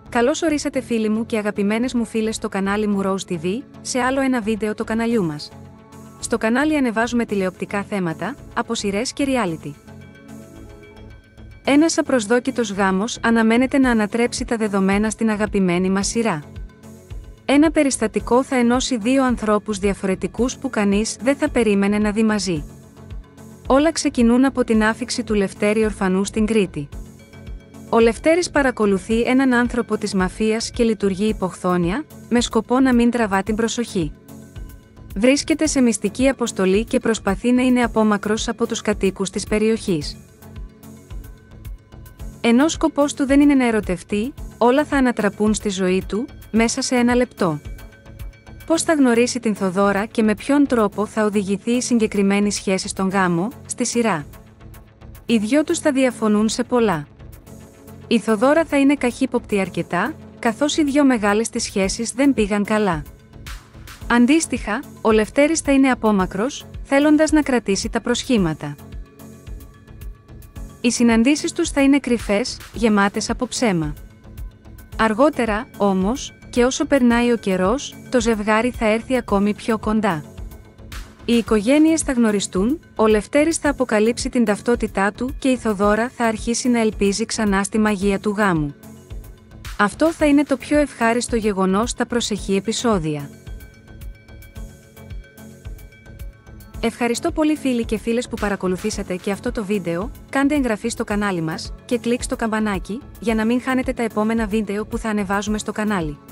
Καλώς ορίσατε φίλοι μου και αγαπημένες μου φίλες στο κανάλι μου Rose TV, σε άλλο ένα βίντεο του καναλιού μας. Στο κανάλι ανεβάζουμε τηλεοπτικά θέματα, από σειρές και reality. Ένας απροσδόκητος γάμος αναμένεται να ανατρέψει τα δεδομένα στην αγαπημένη μας σειρά. Ένα περιστατικό θα ενώσει δύο ανθρώπους διαφορετικούς που κανείς δεν θα περίμενε να δει μαζί. Όλα ξεκινούν από την άφιξη του Λευτέρη ορφανού στην Κρήτη. Ο Λευτέρης παρακολουθεί έναν άνθρωπο της μαφίας και λειτουργεί υποχθόνια, με σκοπό να μην τραβά την προσοχή. Βρίσκεται σε μυστική αποστολή και προσπαθεί να είναι απόμακρος από τους κατοίκους της περιοχής. Ενώ σκοπός του δεν είναι να ερωτευτεί, όλα θα ανατραπούν στη ζωή του, μέσα σε ένα λεπτό. Πώς θα γνωρίσει την Θοδώρα και με ποιον τρόπο θα οδηγηθεί η συγκεκριμένη σχέση στον γάμο, στη σειρά. Οι δυο τους θα διαφωνούν σε πολλά. Η Θοδώρα θα είναι καχύποπτη αρκετά, καθώς οι δυο μεγάλες της σχέσεις δεν πήγαν καλά. Αντίστοιχα, ο Λευτέρης θα είναι απόμακρος, θέλοντας να κρατήσει τα προσχήματα. Οι συναντήσεις τους θα είναι κρυφές, γεμάτες από ψέμα. Αργότερα, όμως, και όσο περνάει ο καιρός, το ζευγάρι θα έρθει ακόμη πιο κοντά. Οι οικογένειες θα γνωριστούν, ο Λευτέρης θα αποκαλύψει την ταυτότητά του και η Θοδώρα θα αρχίσει να ελπίζει ξανά στη μαγεία του γάμου. Αυτό θα είναι το πιο ευχάριστο γεγονός στα προσεχή επεισόδια. Ευχαριστώ πολύ φίλοι και φίλες που παρακολουθήσατε και αυτό το βίντεο, κάντε εγγραφή στο κανάλι μας και κλικ στο καμπανάκι για να μην χάνετε τα επόμενα βίντεο που θα ανεβάζουμε στο κανάλι.